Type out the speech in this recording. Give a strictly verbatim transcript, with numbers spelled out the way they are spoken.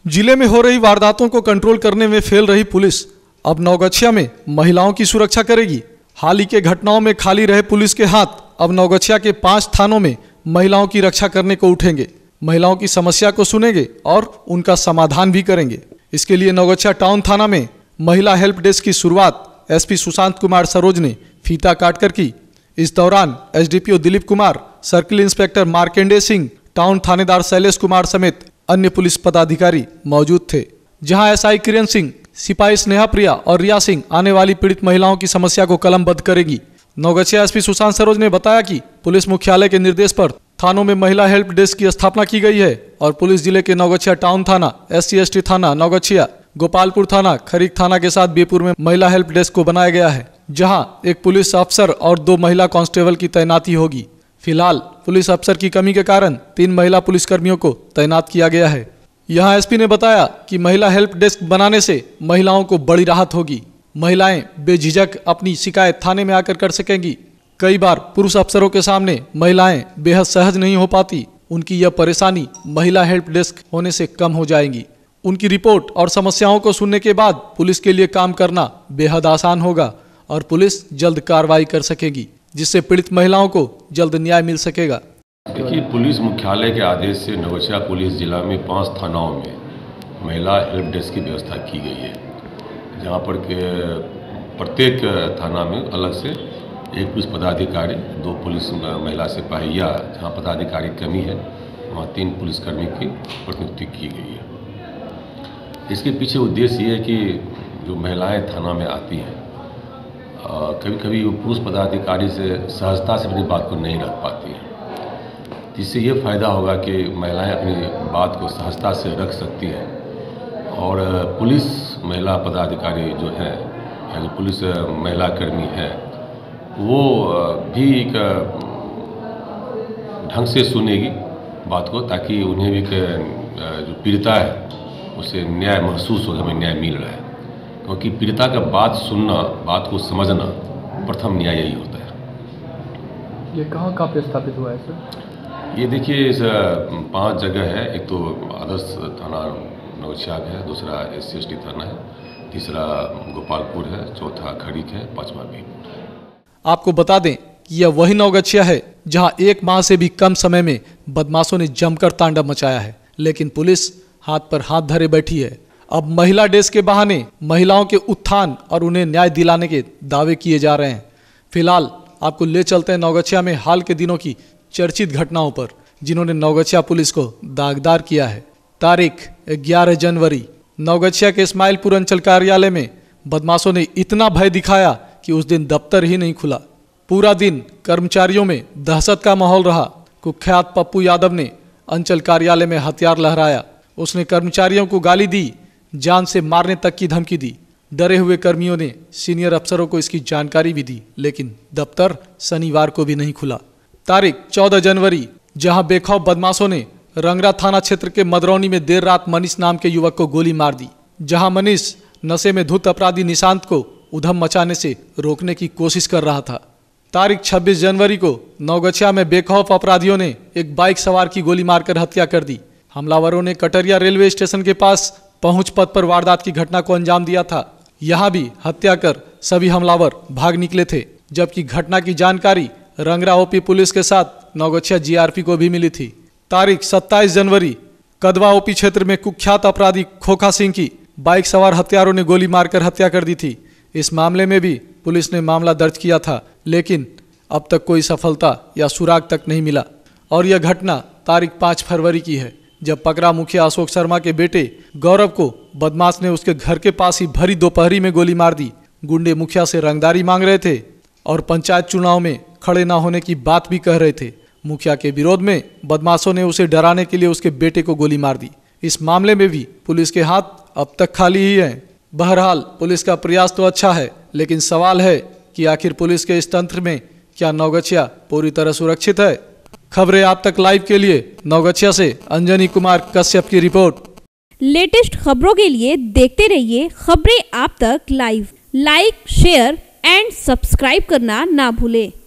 जिले में हो रही वारदातों को कंट्रोल करने में फेल रही पुलिस अब नवगछिया में महिलाओं की सुरक्षा करेगी। हाल ही के घटनाओं में खाली रहे पुलिस के हाथ अब नवगछिया के पांच थानों में महिलाओं की रक्षा करने को उठेंगे। महिलाओं की समस्या को सुनेंगे और उनका समाधान भी करेंगे। इसके लिए नवगछिया टाउन थाना में महिला हेल्प डेस्क की शुरुआत एसपी सुशांत कुमार सरोज ने फीता काटकर की। इस दौरान SDPO Dilip Kumar, circle inspector Markande Singh, town थानेदार शैलेश कुमार समेत अन्य पुलिस पदाधिकारी मौजूद थे। जहां एसआई किरण सिंह, सिपाही स्नेहा प्रिया और रिया सिंह आने वाली पीड़ित महिलाओं की समस्या को कलमबद्ध करेगी। नवगछिया एसपी सुशांत सरोज ने बताया कि पुलिस मुख्यालय के निर्देश पर थानों में महिला हेल्प डेस्क की स्थापना की गई है और पुलिस जिले के नवगछिया टाउन थाना, एससी एसटी थाना नवगछिया, गोपालपुर थाना, खरीक थाना के साथ बेपुर में महिला हेल्प डेस्क को बनाया गया है, जहां एक पुलिस अफसर और दो महिला कांस्टेबल की तैनाती होगी। फिलहाल पुलिस अफसर की कमी के कारण तीन महिला पुलिसकर्मियों को तैनात किया गया है। यहां एसपी ने बताया कि महिला हेल्प डेस्क बनाने से महिलाओं को बड़ी राहत होगी। महिलाएं बेझिझक अपनी शिकायत थाने में आकर कर सकेंगी। कई बार पुरुष अफसरों के सामने महिलाएं बेहद सहज नहीं हो पाती। उनकी यह परेशानी महिला हेल्प डेस्क होने से कम हो जाएगी। उनकी रिपोर्ट और समस्याओं को सुनने के बाद पुलिस के लिए काम करना बेहद आसान होगा और पुलिस जल्द कार्रवाई कर सकेगी, जिससे पीड़ित महिलाओं को जल्द न्याय मिल सकेगा। देखिए, पुलिस मुख्यालय के आदेश से नवगछिया पुलिस जिला में पांच थानाओं में महिला हेल्प डेस्क की व्यवस्था की गई है, जहां पर के प्रत्येक थाना में अलग से एक पुलिस पदाधिकारी, दो पुलिस महिला सिपाहिया, जहां पदाधिकारी कमी है वहां तीन पुलिसकर्मी की प्रतिनियुक्ति की गई है। इसके पीछे उद्देश्य ये है कि जो महिलाएं थाना में आती हैं, कभी कभी वो पुरुष पदाधिकारी से सहजता से अपनी बात को नहीं रख पाती हैं, जिससे ये फ़ायदा होगा कि महिलाएं अपनी बात को सहजता से रख सकती हैं और पुलिस महिला पदाधिकारी जो है या जो पुलिस महिला कर्मी है वो भी एक ढंग से सुनेगी बात को, ताकि उन्हें भी जो पीड़िता है उसे न्याय महसूस हो, हमें न्याय मिल रहा है। क्योंकि पीड़िता का बात सुनना, बात को समझना प्रथम न्याय यही होता है। ये कहाँ कहाँ पे स्थापित हुआ है सर? ये देखिए, इस पांच जगह है। एक तो आदर्श थाना नवगछिया है, दूसरा एस सी एस टी थाना है, तीसरा गोपालपुर है, चौथा खरीक है, पांचवा बेपुर है। आपको बता दें कि यह वही नवगछिया है जहां एक माह से भी कम समय में बदमाशों ने जमकर तांडव मचाया है, लेकिन पुलिस हाथ पर हाथ धरे बैठी है। अब महिला डेस्क के बहाने महिलाओं के उत्थान और उन्हें न्याय दिलाने के दावे किए जा रहे हैं। फिलहाल आपको ले चलते हैं नवगछिया में हाल के दिनों की चर्चित घटनाओं पर, जिन्होंने नवगछिया पुलिस को दागदार किया है। तारीख ग्यारह जनवरी, नवगछिया के इस्माइलपुर अंचल कार्यालय में बदमाशों ने इतना भय दिखाया कि उस दिन दफ्तर ही नहीं खुला। पूरा दिन कर्मचारियों में दहशत का माहौल रहा। कुख्यात पप्पू यादव ने अंचल कार्यालय में हथियार लहराया। उसने कर्मचारियों को गाली दी, जान से मारने तक की धमकी दी। डरे हुए कर्मियों ने सीनियर अफसरों को इसकी जानकारी भी दी, लेकिन दफ्तर शनिवार को भी नहीं खुला। तारीख चौदह जनवरी, जहां बेखौफ बदमाशों ने रंगरा थाना क्षेत्र के मदरौनी में देर रात मनीष नाम के युवक को गोली मार दी। जहां मनीष नशे में धुत अपराधी निशांत को उधम मचाने से रोकने की कोशिश कर रहा था। तारीख छब्बीस जनवरी को नवगछिया में बेखौफ अपराधियों ने एक बाइक सवार की गोली मारकर हत्या कर दी। हमलावरों ने कटरिया रेलवे स्टेशन के पास पहुंच पथ पर वारदात की घटना को अंजाम दिया था। यहां भी हत्या कर सभी हमलावर भाग निकले थे, जबकि घटना की जानकारी रंगरा ओपी पुलिस के साथ नवगछिया जीआरपी को भी मिली थी। तारीख सत्ताईस जनवरी, कदवा ओपी क्षेत्र में कुख्यात अपराधी खोखा सिंह की बाइक सवार हत्यारों ने गोली मारकर हत्या कर दी थी। इस मामले में भी पुलिस ने मामला दर्ज किया था, लेकिन अब तक कोई सफलता या सुराग तक नहीं मिला। और यह घटना तारीख पाँच फरवरी की है, जब पकड़ा मुखिया अशोक शर्मा के बेटे गौरव को बदमाश ने उसके घर के पास ही भरी दोपहरी में गोली मार दी। गुंडे मुखिया से रंगदारी मांग रहे थे और पंचायत चुनाव में खड़े न होने की बात भी कह रहे थे। मुखिया के विरोध में बदमाशों ने उसे डराने के लिए उसके बेटे को गोली मार दी। इस मामले में भी पुलिस के हाथ अब तक खाली ही हैं। बहरहाल पुलिस का प्रयास तो अच्छा है, लेकिन सवाल है कि आखिर पुलिस के इस तंत्र में क्या नवगछिया पूरी तरह सुरक्षित है? खबरें आप तक लाइव के लिए नवगछिया से अंजनी कुमार कश्यप की रिपोर्ट। लेटेस्ट खबरों के लिए देखते रहिए खबरें आप तक live. Like, share and subscribe करना ना भूलें।